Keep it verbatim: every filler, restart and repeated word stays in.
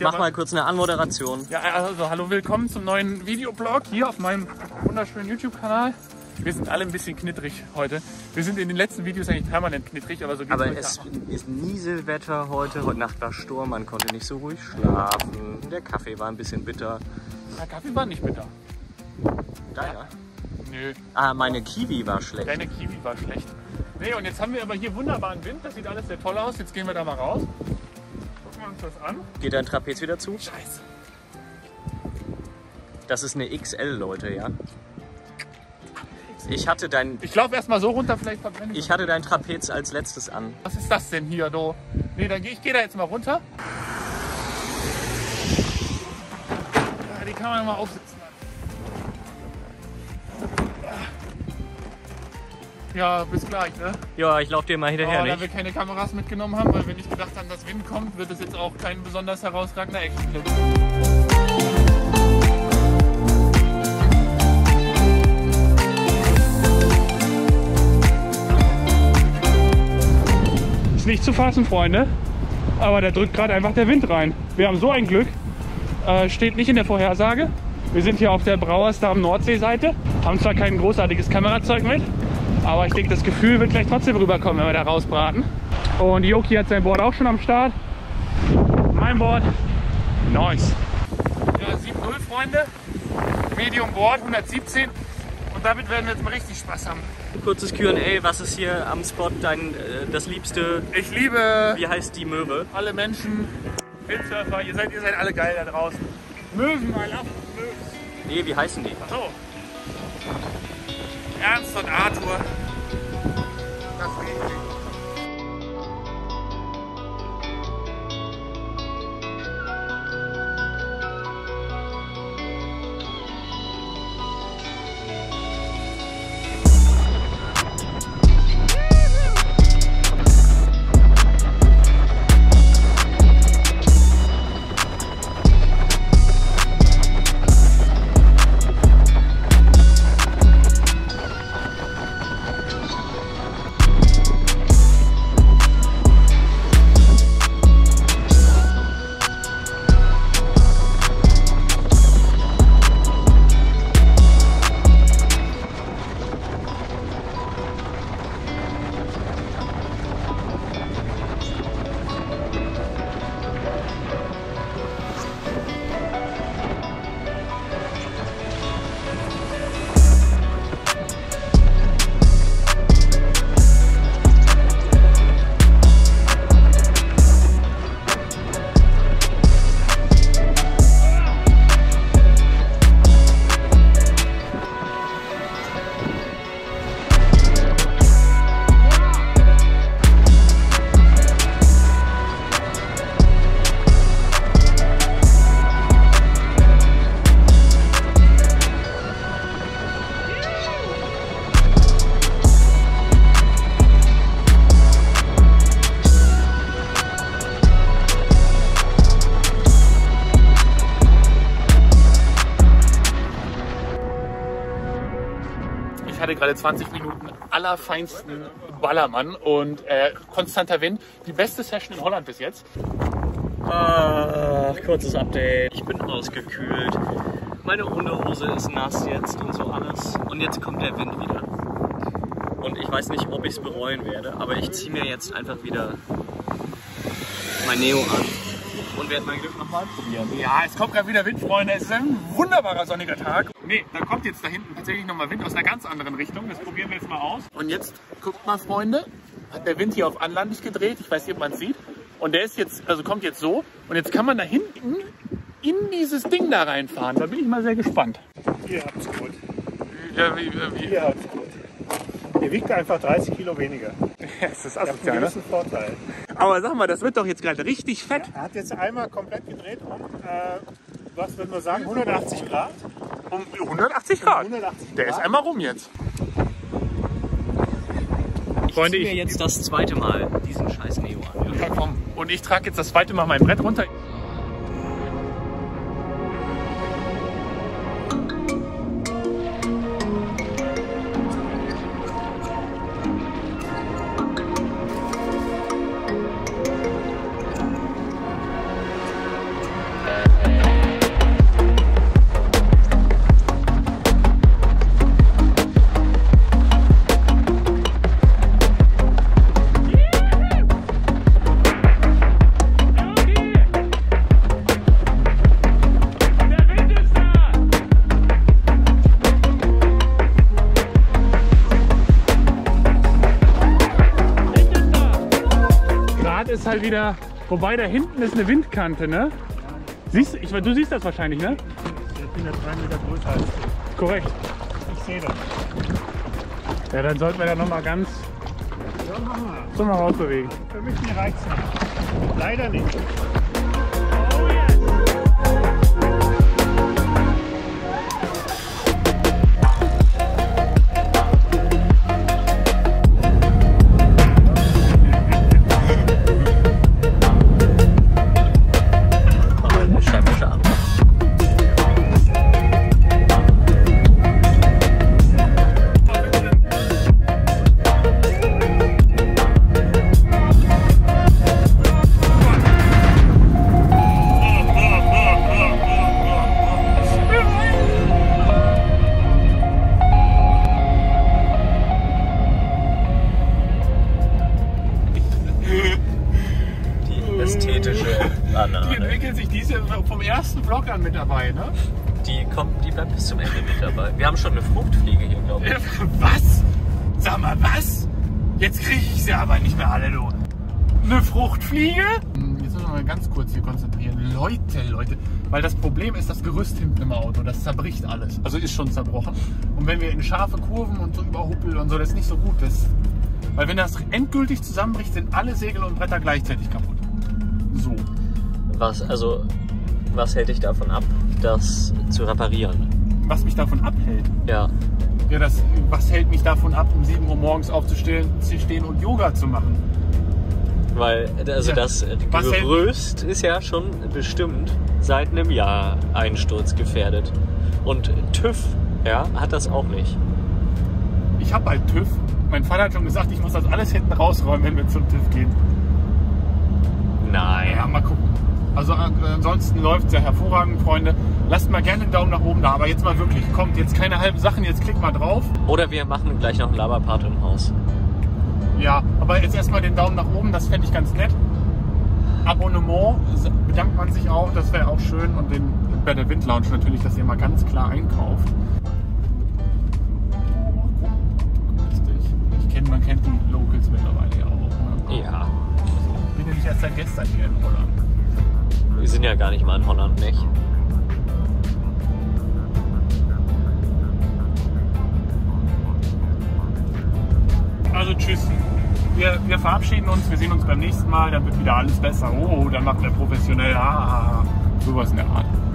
mach mal kurz eine Anmoderation. Ja, also hallo, willkommen zum neuen Videoblog hier auf meinem wunderschönen YouTube-Kanal. Wir sind alle ein bisschen knittrig heute. Wir sind in den letzten Videos eigentlich permanent knittrig, aber so geht's Aber heute es auch. ist Nieselwetter heute. Heute Nacht war Sturm, man konnte nicht so ruhig schlafen. Der Kaffee war ein bisschen bitter. Der Kaffee war nicht bitter. Deiner? Nö, Ah, meine Kiwi war schlecht. deine Kiwi war schlecht. Nee, und jetzt haben wir aber hier wunderbaren Wind. Das sieht alles sehr toll aus. Jetzt gehen wir da mal raus. Gucken wir uns das an. Geht dein Trapez wieder zu? Scheiße. Das ist eine X L, Leute, ja. Ich hatte dein, Ich laufe erstmal so runter, vielleicht verbrenne ich. ich hatte dein Trapez als letztes an. Was ist das denn hier, do? Nee, dann geh, ich gehe da jetzt mal runter. Ja, die kann man mal aufsitzen. Ja, bis gleich, ne? Ja, ich laufe dir mal hinterher, Aber da nicht? wir keine Kameras mitgenommen haben, weil wir nicht gedacht haben, dass Wind kommt, wird es jetzt auch kein besonders herausragender Actionfilm. Ist nicht zu fassen, Freunde, aber da drückt gerade einfach der Wind rein. Wir haben so ein Glück, äh, steht nicht in der Vorhersage. Wir sind hier auf der Brauersdam Nordseeseite, haben zwar kein großartiges Kamerazeug mit, aber ich denke, das Gefühl wird gleich trotzdem rüberkommen, wenn wir da rausbraten. Und Joki hat sein Board auch schon am Start. Mein Board, nice. Ja, sieben null, Freunde. Medium Board, hundertsiebzehn. Und damit werden wir jetzt mal richtig Spaß haben. Kurzes Q und A, was ist hier am Spot dein, äh, das Liebste? Ich liebe Wie heißt die Möwe? alle Menschen, Windsurfer, ihr seid, ihr seid alle geil da draußen. Möwen, I love Möwen. Nee, wie heißen die? So. Ernst und Arthur. Das ist richtig. Ich hatte gerade zwanzig Minuten allerfeinsten Ballermann und äh, konstanter Wind. Die beste Session in Holland bis jetzt. Ah, kurzes Update. Ich bin ausgekühlt. Meine Unterhose ist nass jetzt und so alles. Und jetzt kommt der Wind wieder. Und ich weiß nicht, ob ich es bereuen werde, aber ich ziehe mir jetzt einfach wieder mein Neo an und werde mein Glück nochmal probieren. Ja, es kommt gerade wieder Wind, Freunde. Es ist ein wunderbarer sonniger Tag. Nee, da kommt jetzt da hinten tatsächlich nochmal Wind aus einer ganz anderen Richtung. Das probieren wir jetzt mal aus. Und jetzt, guckt mal, Freunde, hat der Wind hier auf anlandig gedreht. Ich weiß nicht, ob man es sieht. Und der ist jetzt, also kommt jetzt so. Und jetzt kann man da hinten in dieses Ding da reinfahren. Da bin ich mal sehr gespannt. Ihr habt's gut. Ja, wie, wie, Ihr habt's gut. Ihr wiegt einfach dreißig Kilo weniger. das ist Ihr habt einen asozial, ne? gewissen Vorteil. Aber sag mal, das wird doch jetzt gerade richtig fett. Er hat jetzt einmal komplett gedreht um, äh, was würden wir sagen, hundertachtzig Grad. Um hundertachtzig Grad. hundertachtzig Der ist Grad. einmal rum jetzt. Ich Freunde, ziehe mir ich- jetzt das zweite Mal diesen scheiß Neo an. Ja, komm. Und ich trage jetzt das zweite Mal mein Brett runter. mal wieder. Wobei da hinten ist eine Windkante, ne? Siehst du, ich, du siehst das wahrscheinlich, ne? Ich bin ja drei Meter größer als du. Korrekt. Ich sehe das. Ja, dann sollten wir da noch mal ganz Ja, machen wir. so mal rausbewegen. Für mich die reizt nicht. Leider nicht. Die entwickelt sich diese vom ersten Vlog an mit dabei, ne? Die kommt, die bleibt bis zum Ende mit dabei. Wir haben schon eine Fruchtfliege hier, glaube ich. Was? Sag mal, was? Jetzt kriege ich sie aber nicht mehr alle, du. Eine Fruchtfliege? Jetzt müssen wir mal ganz kurz hier konzentrieren. Leute, Leute. Weil das Problem ist das Gerüst hinten im Auto. Das zerbricht alles. Also ist schon zerbrochen. Und wenn wir in scharfe Kurven und so überhuppeln und so, das ist nicht so gut. Das, weil wenn das endgültig zusammenbricht, sind alle Segel und Bretter gleichzeitig kaputt. So. Was, also, was hält dich davon ab, das zu reparieren? Was mich davon abhält? Ja. Ja, das, was hält mich davon ab, um sieben Uhr morgens aufzustehen zu stehen und Yoga zu machen? Weil, also Ja. das Was hält- Gerüst ist ja schon bestimmt seit einem Jahr einsturzgefährdet. Und TÜV, ja, hat das auch nicht. Ich habe halt TÜV. Mein Vater hat schon gesagt, ich muss das alles hinten rausräumen, wenn wir zum TÜV gehen. Nein. Ja, mal gucken. Also äh, ansonsten läuft es ja hervorragend, Freunde. Lasst mal gerne einen Daumen nach oben da, aber jetzt mal wirklich. Kommt jetzt keine halben Sachen, jetzt klickt mal drauf. Oder wir machen gleich noch einen Laberpart im Haus. Ja, aber jetzt erstmal den Daumen nach oben, das fände ich ganz nett. Abonnement bedankt man sich auch, das wäre auch schön. Und den, bei der Windlounge natürlich, dass ihr mal ganz klar einkauft. Ich kenne, man kennt die Locals mittlerweile ja auch. Ne? Ja. Ich bin ja nicht erst seit gestern hier in Holland. Wir sind ja gar nicht mal in Holland, nicht? Also tschüss. Wir, wir verabschieden uns, wir sehen uns beim nächsten Mal, dann wird wieder alles besser. Oh, dann machen wir professionell. Ah, sowas in der Art.